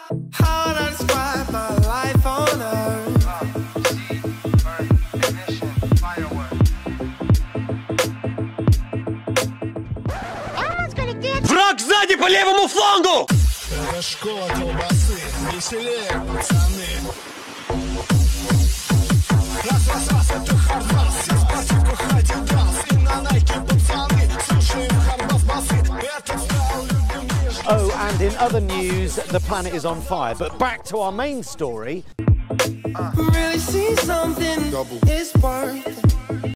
How would I describe my life on earth? Враг сзади по левому флангу! Это школа колбасы, веселее, пацаны. Раз, это хардбас, из спортивку ходидас. И на найке пацаны, слушаем хардбас-басы. Этот стал любимый. Oh, and in other news, the planet is on fire. But back to our main story. Really see something is worth